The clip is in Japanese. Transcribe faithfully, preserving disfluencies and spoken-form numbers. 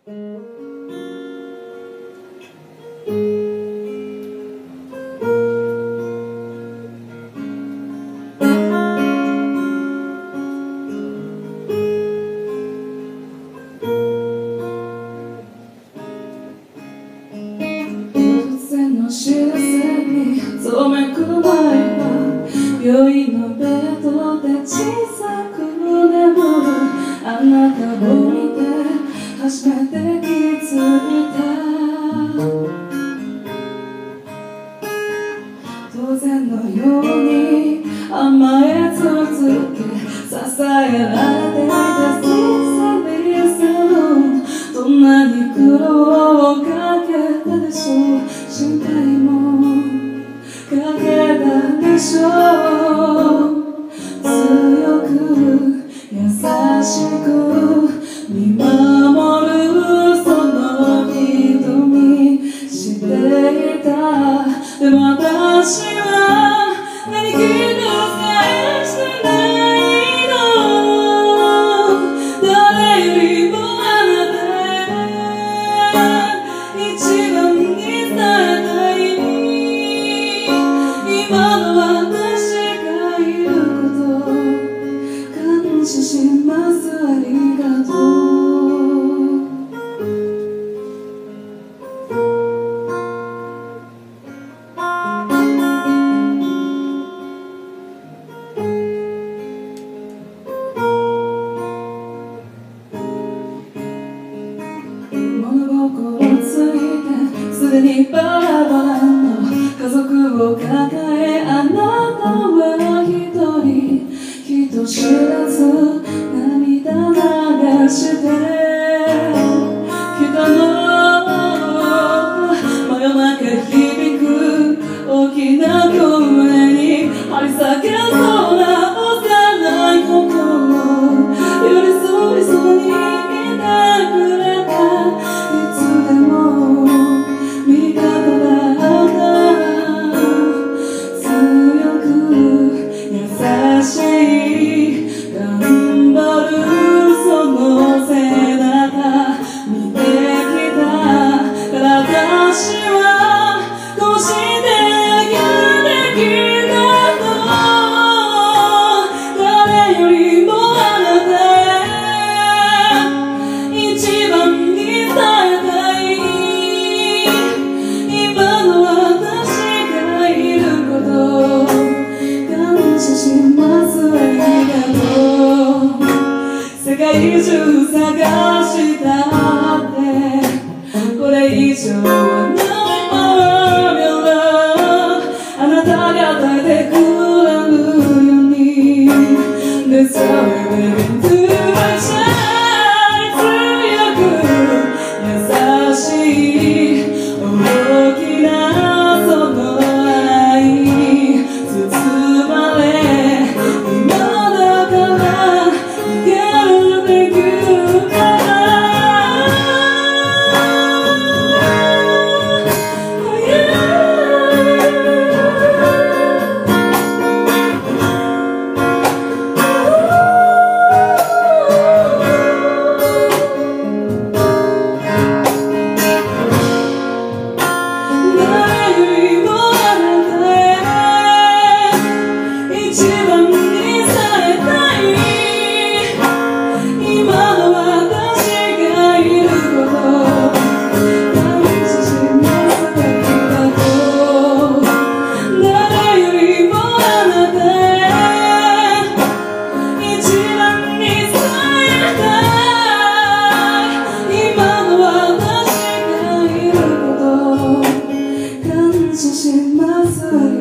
知らせに染めくまえば病院のベッドで小さく眠るあなたを見て初めて気づいた。当然のように甘え続け支えられていた小さなリズム、どんなに苦労をかけたでしょう、心配もかけたでしょう。強く優しく見守るその瞳していた。でも私は何気に返してないの。誰よりもあなたへ一番に伝えたい。今の私がいること感謝します。ありがとう。物心ついてすでにバラバラの家族を抱え、あなたは一人人知らず涙流してきたの。真夜中響く大きな声に張り裂けそうな幼い心、寄り添いそうにいてくれた。いつでも味方だった。強く優しい頑張るその背中見てきたから、私はこうしてあげてきたの。誰よりもあなたへ一番に伝えたい。今の私がいること感謝します。ありがとう。世界中探したってこれ以上はないもの。あなたが与えてくれるように That's how we're living to my shine。 強く優しい大きなその愛包まれ、今だから逃げるべきから。感謝します。